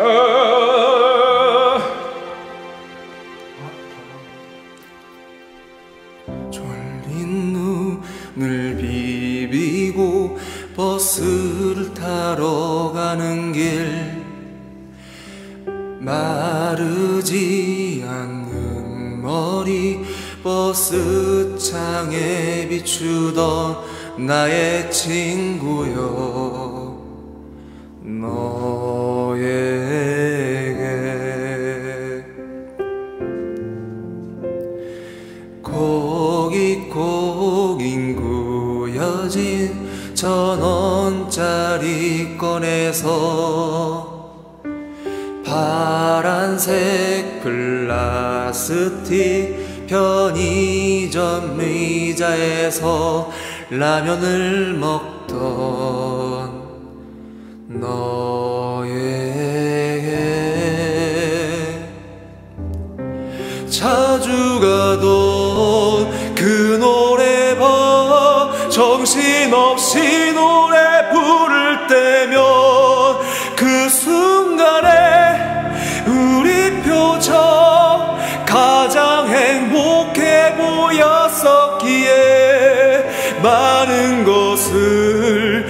졸린 눈을 비비고 버스를 타러 가는 길, 마르지 않는 머리 버스 창에 비추던 나의 친구여, 너에게 고깃고깃 구겨진 1,000원짜리 꺼내서 파란색 플라스틱 편의점 의자에서 라면을 먹던 너에게 자주 가던 그 노래방 정신없이 노래 부를 때면 그 순간에 우리 표정 가장 행복해 보였었기에 많은 것을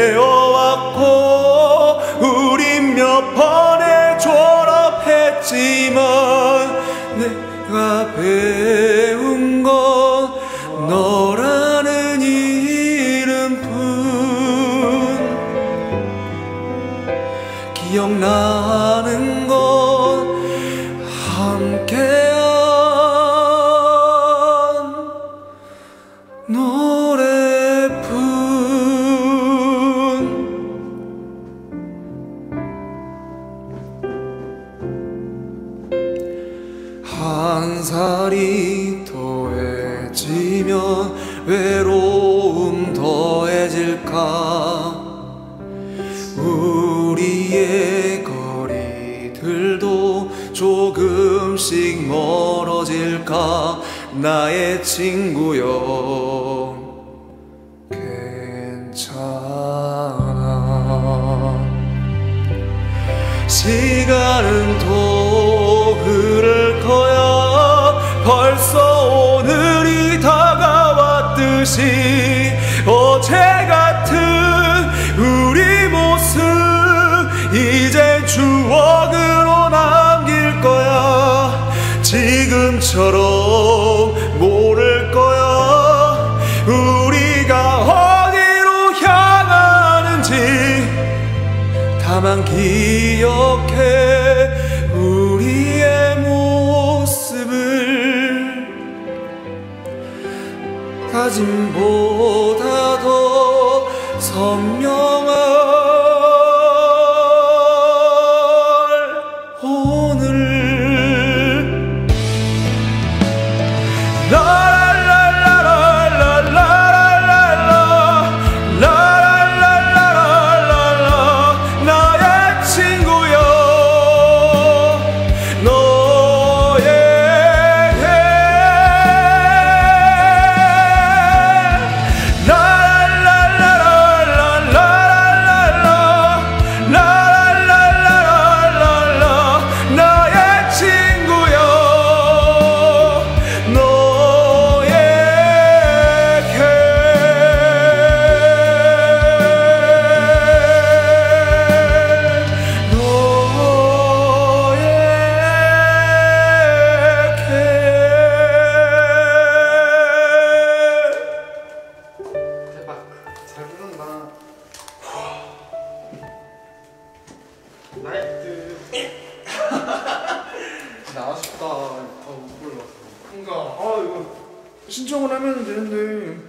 배워왔고 우린 몇 번에 졸업했지만 내가 배운 건 너라는 이름뿐. 기억나는 건 함께한 노래뿐. 한 살이 더해지면 외로움 더해질까. 우리의 거리들도 조금씩 멀어질까. 나의 친구여 괜찮아. 시간은 또 흐를 거야. 벌써 오늘이 다가왔듯이 어제 같은 우리 모습 이제 추억으로 남길 거야. 지금처럼 모를 거야. 우리가 어디로 향하는지. 다만 기억해 우리의 모습을. 사진보다 더 선명한 오늘. 라라라라라라라라라라라라라라 나의 친구여 너에게. 라라라라라라라라라라라라라 나의 친구여 대박, 잘 부른다. 나이트. 나 아쉽다. 못 불렀어. 그러니까 이거 신청을 하면 되는데